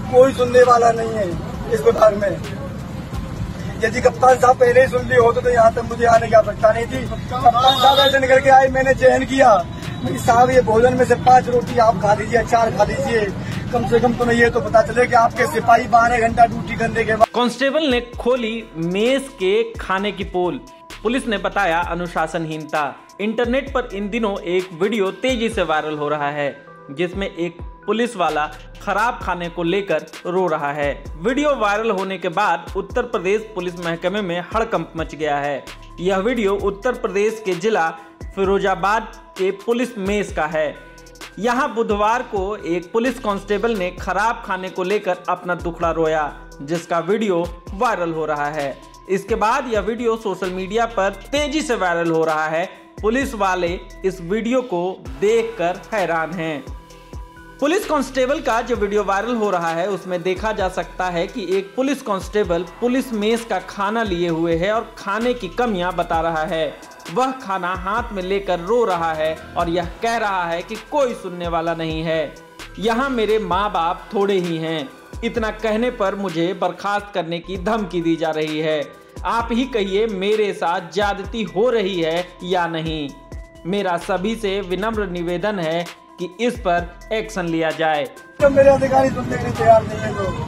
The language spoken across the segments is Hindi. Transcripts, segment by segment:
कोई सुनने वाला नहीं है इस विभाग में। यदि कप्तान साहब पहले ही सुन लिए होते तो यहाँ तक मुझे आने की आवश्यकता नहीं थी। कप्तान साहब ऐसे निकल के आए, मैंने चयन किया साहब ये भोजन में से 5 रोटी आप खा लीजिए, 4 खा लीजिए, कम से कम तुम्हें ये तो पता चले कि आपके सिपाही 12 घंटा ड्यूटी करने के बाद। कांस्टेबल ने खोली मेस के खाने की पोल। पुलिस ने बताया अनुशासनहीनता। इंटरनेट पर इन दिनों एक वीडियो तेजी से वायरल हो रहा है जिसमें एक पुलिस वाला खराब खाने को लेकर रो रहा है। वीडियो वायरल होने के बाद उत्तर प्रदेश पुलिस महकमे में हड़कंप मच गया है। यह वीडियो उत्तर प्रदेश के जिला फिरोजाबाद के पुलिस मेस का है। यहां बुधवार को एक पुलिस कांस्टेबल ने खराब खाने को लेकर अपना दुखड़ा रोया, जिसका वीडियो वायरल हो रहा है। इसके बाद यह वीडियो सोशल मीडिया पर तेजी से वायरल हो रहा है। पुलिस वाले इस वीडियो को देखकर हैरान हैं। पुलिस कांस्टेबल का जो वीडियो वायरल हो रहा है उसमें देखा जा सकता है कि एक पुलिस कांस्टेबल पुलिस मेस का खाना लिए हुए है और खाने की कमियां बता रहा है। वह खाना हाथ में लेकर रो रहा है और यह कह रहा है कि कोई सुनने वाला नहीं है। यहाँ मेरे माँ बाप थोड़े ही हैं। इतना कहने पर मुझे बर्खास्त करने की धमकी दी जा रही है। आप ही कहिए मेरे साथ ज्यादती हो रही है या नहीं। मेरा सभी से विनम्र निवेदन है कि इस पर एक्शन लिया जाए। तो मेरे अधिकारी सुनने के लिए तैयार नहीं है तो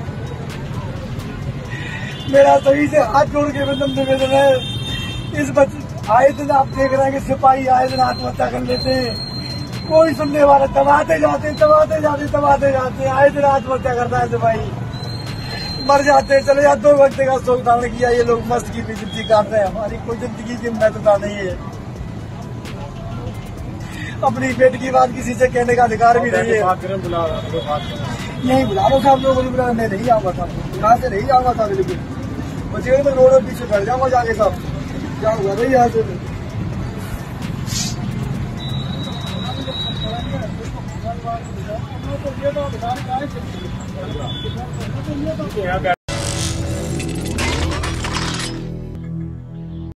मेरा सभी से हाथ जोड़ के विनम्र निवेदन है। इस आए दिन आप देख रहे हैं कि सिपाही आए दिन आत्महत्या कर लेते हैं, कोई सुनने वाला दबाते जाते आए दिन आत्महत्या करता है सिपाही, मर जाते हैं, चले जाते 2 घंटे का सुल्तान किया। ये लोग मस्त की भी जिंदगी काट रहे हैं। हमारी कोई जिंदगी की महत्वता नहीं है। अपनी पेट की बात किसी से कहने का अधिकार भी नहीं है। यही बुला लो साहब, लोगों ने बुलाया, मैं नहीं आऊंगा साहब, यहाँ से नहीं जाऊंगा साहब, लेकिन मुझे तो रोड पीछे बैठ जाऊंगा जाके साहब, जाऊंगा भाई यहाँ से।